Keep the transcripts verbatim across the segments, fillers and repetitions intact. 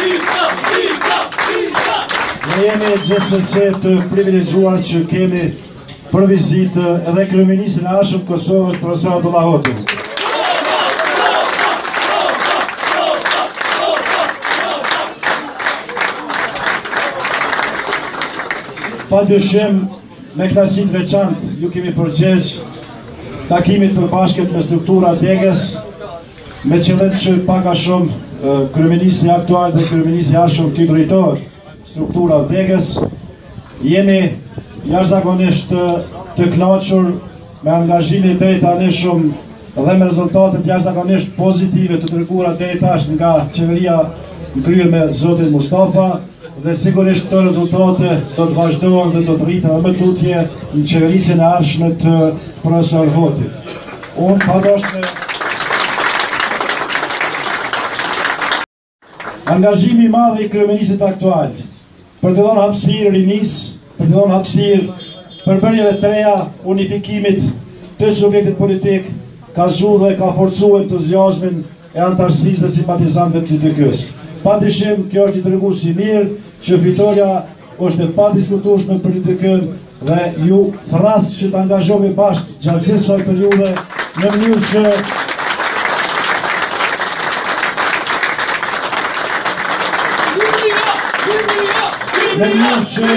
Ne jemi gjithsesi të privilegjuar që kemi për vizitë edhe kryeministrin e Ashëm të Kosovës, profesor Abdullah Hoxhën. Padyshim, me kënaqësi të veçantë ju kemi përgjegjë takimit përbashkët me struktura degës, me qëllim që pak a shumë kryeministri aktual dhe kryeministri Ashëm të drejtohet struktura degës. Jemi jashtëzakonisht të, të kënaqur me angazhimin e drejtanishëm dhe me rezultatet jashtëzakonisht pozitive të treguara deri tash nga qeveria kryer me zotin Mustafa, dhe sigurisht këto rezultate do të vazhdojnë dhe do të rriten më tutje në qeverisjen e ardhshme të profesor Hoxhit. Unë padoshme angazhimi i madh i kryeministit aktual për të dhënë hapësirë rinis, për të dhënë hapësirë përbërjeve të reja, unifikimit të subjektit politik, ka zhurë dhe ka forcuar entuziazmin e antarësisë dhe simpatizantëve të P D K-s. Padyshim, kjo është i treguar si mirë që fitoria është e padiskutueshme për P D K-n dhe ju thras që të angazhohemi bashkë gjatë gjithë kësaj periudhe në mënyrë që në mënyrë që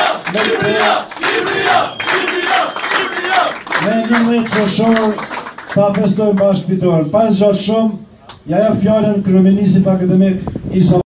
me njëmbëdhjetë qershor ta festojmë bashkë fitoren. Pa zgjat shumë, ja jap fjalën kryeministit akademik Isa